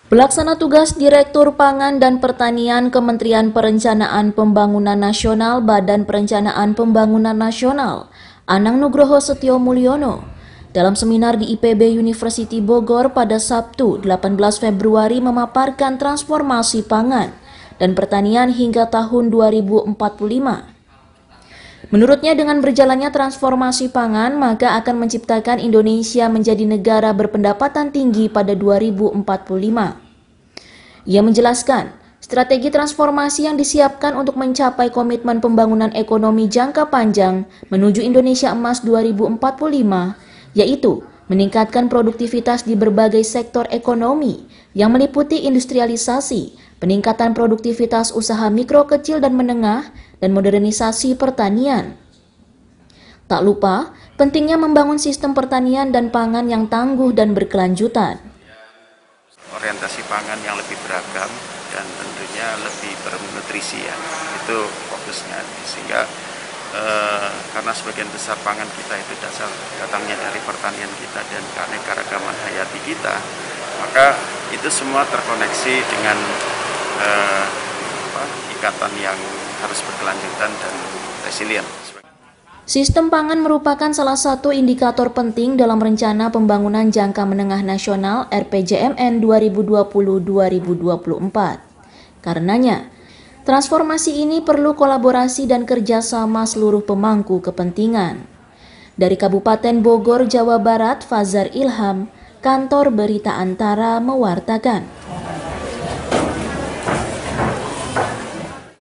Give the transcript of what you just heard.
Pelaksana tugas Direktur Pangan dan Pertanian Kementerian Perencanaan Pembangunan Nasional Badan Perencanaan Pembangunan Nasional, Anang Nugroho Setio Mulyono, dalam seminar di IPB University Bogor pada Sabtu 18 Februari memaparkan transformasi pangan dan pertanian hingga tahun 2045. Menurutnya dengan berjalannya transformasi pangan maka akan menciptakan Indonesia menjadi negara berpendapatan tinggi pada 2045. Ia menjelaskan, strategi transformasi yang disiapkan untuk mencapai komitmen pembangunan ekonomi jangka panjang menuju Indonesia Emas 2045, yaitu meningkatkan produktivitas di berbagai sektor ekonomi yang meliputi industrialisasi, peningkatan produktivitas usaha mikro, kecil, dan menengah, dan modernisasi pertanian. Tak lupa, pentingnya membangun sistem pertanian dan pangan yang tangguh dan berkelanjutan. Orientasi pangan yang lebih beragam dan tentunya lebih bernutrisi ya, itu fokusnya. Sehingga karena sebagian besar pangan kita itu datangnya dari pertanian kita dan keanekaragaman hayati kita, maka itu semua terkoneksi dengan ikatan yang harus berkelanjutan dan resilient. Sistem pangan merupakan salah satu indikator penting dalam Rencana Pembangunan Jangka Menengah Nasional RPJMN 2020-2024. Karenanya, transformasi ini perlu kolaborasi dan kerjasama seluruh pemangku kepentingan. Dari Kabupaten Bogor, Jawa Barat, Fazar Ilham, Kantor Berita Antara mewartakan.